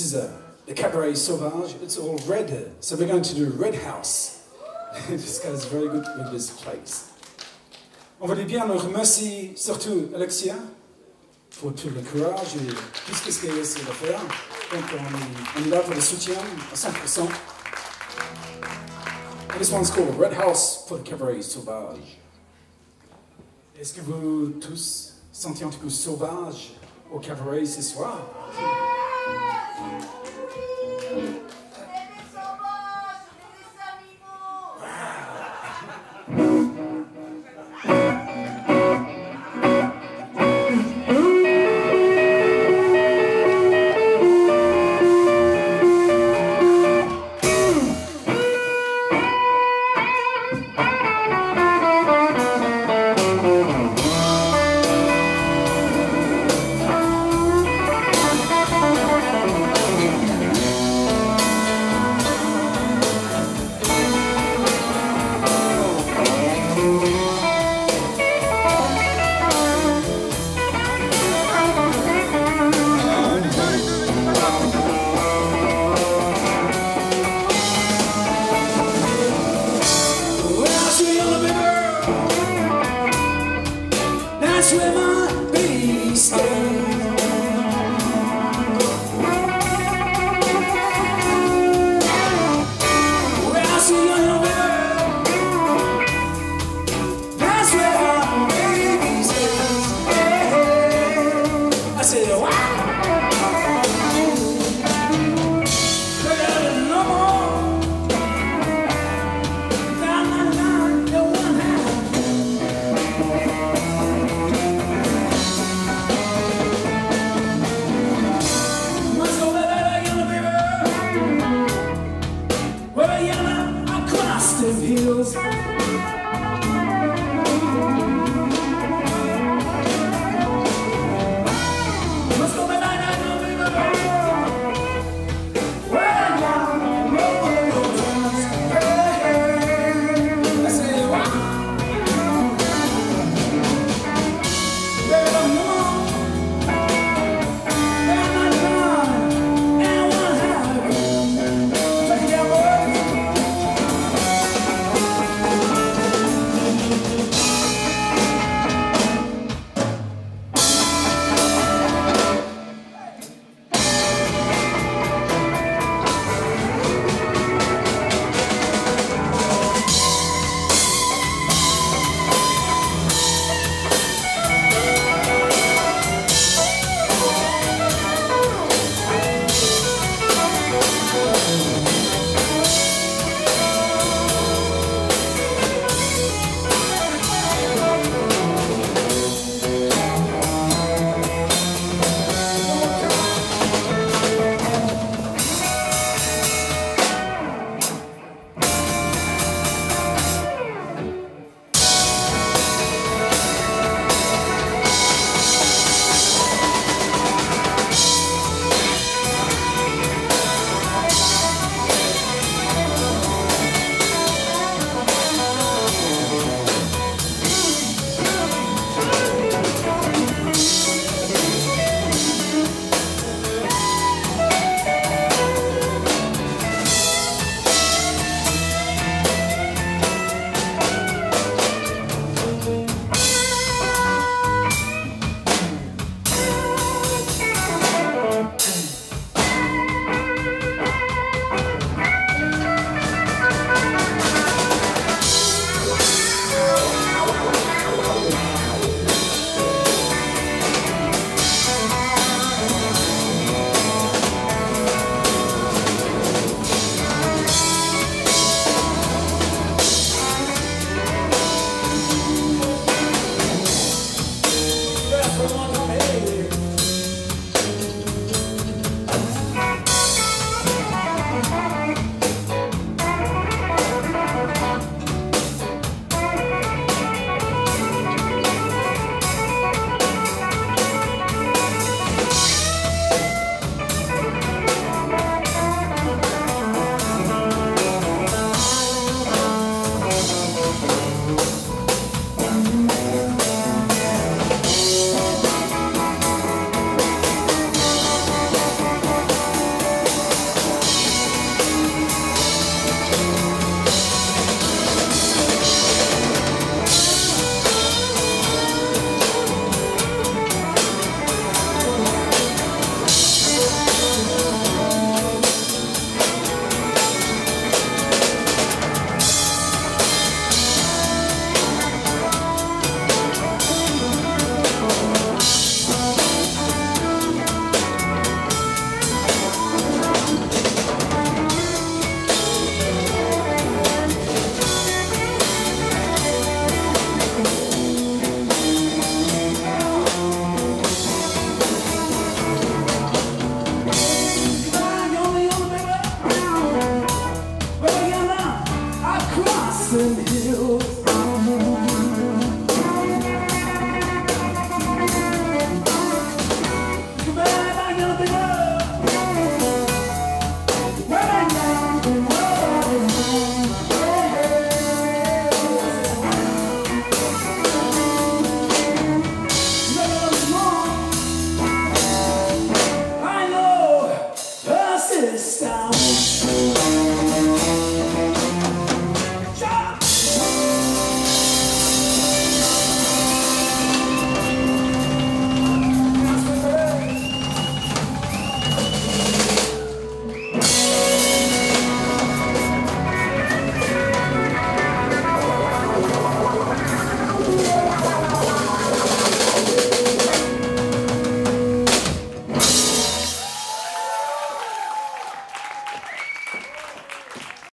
is the cabaret sauvage. It's all red, so we're going to do Red House. This guy's very good with this place. On voulait bien remercier surtout Alexia pour tout le courage et tout ce qu'elle a essayé de faire. Donc on est là pour le soutien à 100%. And this one's called Red House pour le cabaret sauvage. Est-ce que vous tous sentez un petit peu sauvage au cabaret ce soir? That's where my baby stays.